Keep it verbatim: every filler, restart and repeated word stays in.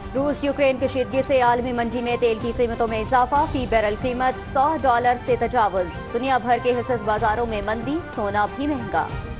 रूस यूक्रेन कशीदगी से आलमी मंडी में तेल की कीमतों में इजाफा, फी बैरल कीमत सौ डॉलर से तजावुज। दुनिया भर के हिस्स बाजारों में मंदी, सोना भी महंगा।